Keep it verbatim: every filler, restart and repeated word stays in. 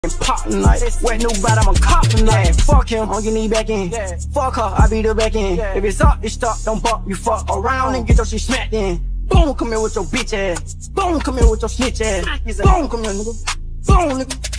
Pop tonight, wet new bad, I'm a cop tonight. Yeah, fuck him, on your knee back in. Yeah. Fuck her, I be the back in. Yeah. If it's up, it's stuck, don't buck, you fuck around and get your shit smacked in. Boom, come here with your bitch ass. Boom, come here with your snitch ass. Boom, come here, nigga. Boom, nigga.